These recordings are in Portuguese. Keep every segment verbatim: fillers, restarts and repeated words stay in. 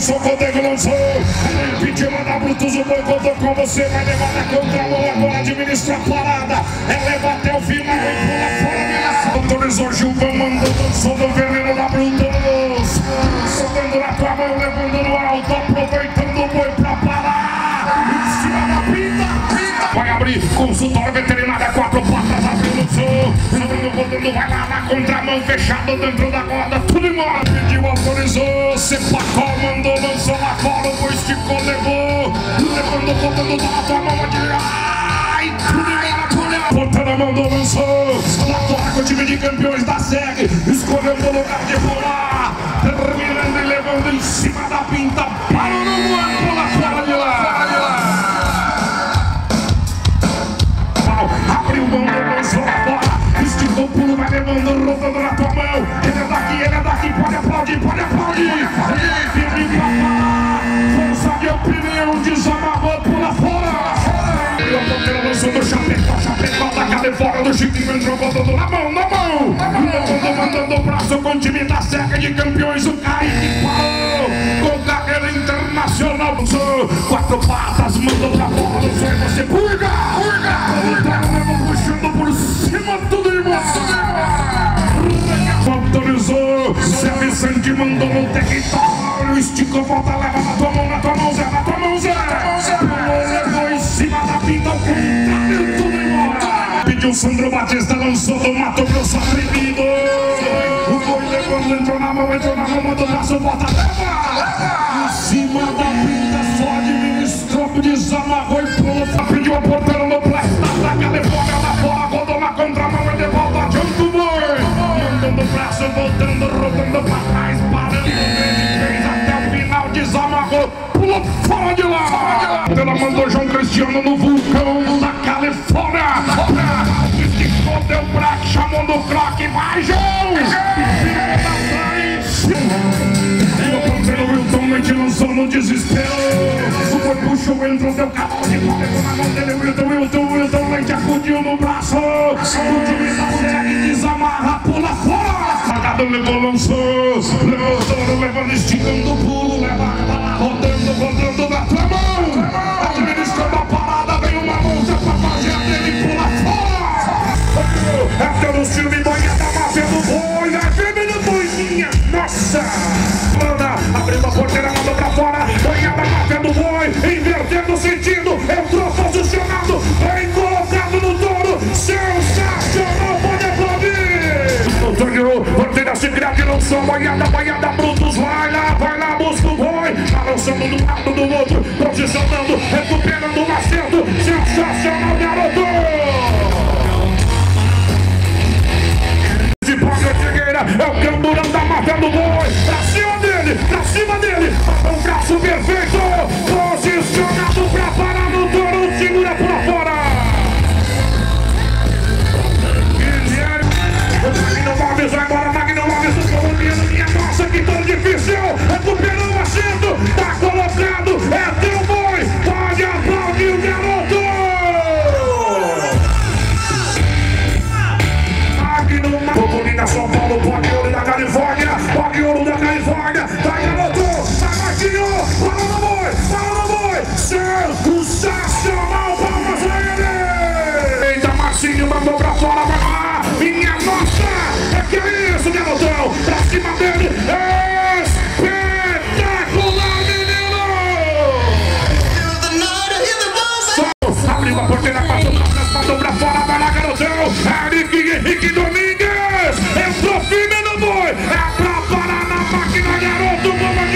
lançou, Codego lançou. Pediu, manda Brutus, o boi contou com você. Vai levar na contramão, agora administra a parada. Eleva até o fim, mas vem pula fora. Autorizou Gilvan, mandou, lançou no veneno da Brutus. Soltando na tua mão, levando no alto, aproveitando o boi pra parar. Em cima da pinta, pinta. Vai abrir, consultório veterinário, quatro patas, abriu no sul. Rodando, rodando, vai lá na contramão, fechado dentro da corda, tudo embora. Pediu, autorizou, sepacou, mandou, lançou lá fora, o boi esticou, levou. Levando, rodando, tá na tua mão, adivinha. Ai, tudo embora, tudo embora. Portando, mandou, lançou. Lá fora com o time de campeões da S E G, escolhendo o lugar de pular. Terminando e levando em cima da pinta. Parou no mundo, pula fora de lá. Fora de lá. Abriu mão, lançou lá fora. Esticou o pulo, vai levando, rodando na tua mão. Ele é daqui, ele é daqui, pode aplaudir, pode aplaudir. Ele firme pra falar. Força de opinião, desamarrou, pula fora. E o ponteiro lançou do Chapecó, Chapecó da Califórnia, do Chiquinho entrou botando na mão, na mão. Levando, mandando o braço com o time da S E G de campeões, o Kaique parou. Com carreira internacional, quatro patas, mandou pra fora, não sei, você purga, purga. Levou puxando por cima, tudo igual. Autorizou, Zé Vicente mandou no território, esticou, volta, leva na tua mão, na tua mão, Zé, na tua mão, Zé. Levou em cima da pinta, ao contrário, tudo embora. Pediu Sandro Batista, lançou do Mato Grosso atrevido. O boi levando, entrou na mão, entrou na mão, mandou o braço, volta, leva. Em cima da pinta, só administrou, desamarrou e pulou. Pediu a porteira no plástico da Califórnia, lá fora, rodou na contramão e de volta, adianta o boi. Mandando o braço, voltando, rodando pra trás, parando, fez até o final, desamarrou, pulou fora de lá. Ela mandou João Cristiano no vulcão da Califórnia. Esticou, deu braço, chamou no croque, vai João! E o ponteiro Wilton Leite lançou no desespero. O boi puxou, entrou, deu cavalo de pau, levou na mão dele, Wilton, Wilton, Wilton Leite acudiu no braço. O time da S E G desamarra, pula fora. Cagado levou, lançou, levou touro, levando, esticando o pulo, leva lá, rodando, rodando na tua mão. Administrando a parada, vem uma monta pra fazer a dele, pula fora. É pelo filme, boia da máfia do boi, é firme no boizinha, nossa. Manda, abriu a porteira, mandou pra fora, boia da máfia do boi, invertendo o sentido, entrou posicionado, bem colocado no touro, sensacional, pode aplaudir. Antônio, porteira se grande, lançou, boiada, boiada, Brutus, vai lá, vai lá, busca o boi, tá lançando de um lado do outro, posicionando, recuperando o acerto, sensacional, garoto. De Paulo Figueira, é o camburão da máfia do boi, pra cima dele, pra cima dele, um braço perfeito, posicionado pra parar no touro, segura por fora. Magno Alves vai embora, Magno Alves do colombiano, minha nossa, que tão difícil, recuperou o acerto, tá colocado, é teu boi, pode aplaudir o garoto. Magno Alves, São Paulo, Pode Ouro da Califórnia, Pode Ouro da Califórnia, tá garoto, tá Marquinho, fala no boi, fala no boi, sensacional, palmas pra ele. Eita, Marcinho, mandou pra fora, vai lá. Minha nossa, é que é isso, garotão, pra cima dele, espetacular, menino! Abriu a porteira, passou pra fora, vai lá, garotão, Henrique, Henrique Domingues, entrou firme no boi, é pra parar na máquina, garoto, vamos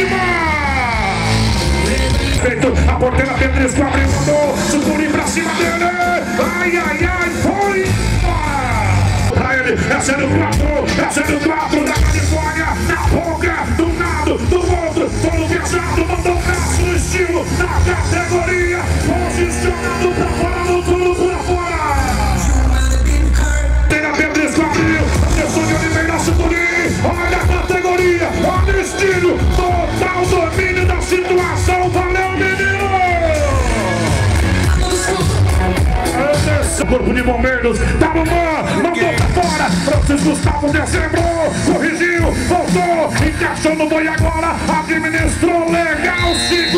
demais! Feito, a porteira Pedresco abriu, mandou, subiu pra cima dele, ai, ai, ai, foi! É zero quatro, é zero quatro da Califórnia, na boca, do lado, do outro, todo viajado, mandou um braço no estilo, na categoria, posicionado pra fora, no tudo pra fora. Tem a Pedresco abriu, Anderson de Oliveira, Sucuri, olha a categoria, olha o estilo, total domínio da situação, valeu menino! Corpo de Bombeiros, tá no mar, mandou pra fora, Francisco Gustavo, dezembro, corrigiu, voltou, encaixou no boi agora, administrou legal, sim.